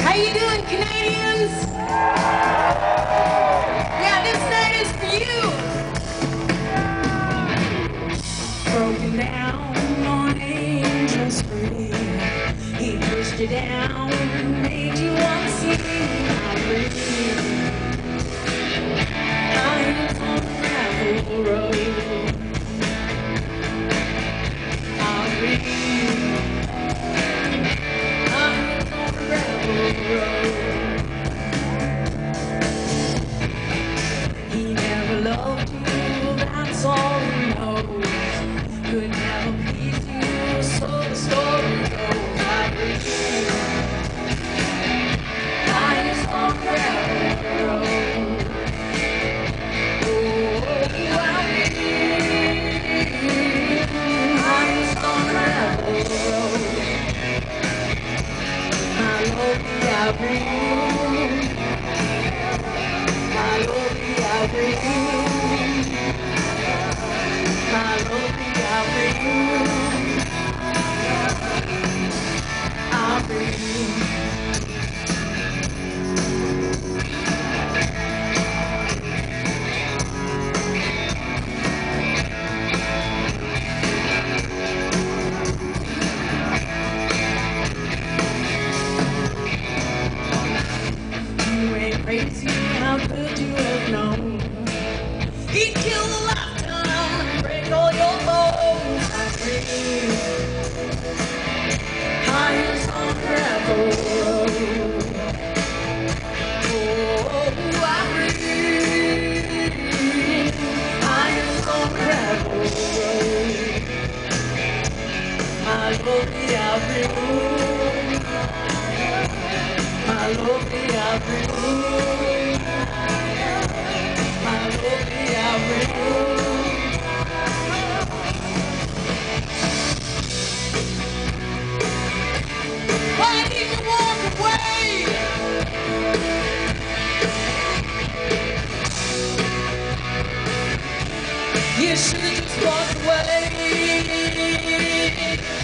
How you doing, Canadians? Yeah, this night is for you. Broken down on Angel Street, he pushed you down, made you unseen. I breathe. I'm on gravel road. I breathe. He never loved you, that's all he knows. Could never please you, so the story goes. I breathe. Eyes on gravel road. Oh, I breathe. Eyes on gravel road. My Lord, I breathe. My Lord, I breathe. My Lord, I breathe. I breathe. You ain't crazy, how could you have known? He'd kill a lifetime and break all your bones. I breathe. Highest on gravel road. Oh, I breathe. Highest on gravel road. My Lord, I breathe. My Lord, I breathe. My Lord, I breathe. Why did you walk away? You should have just walked away.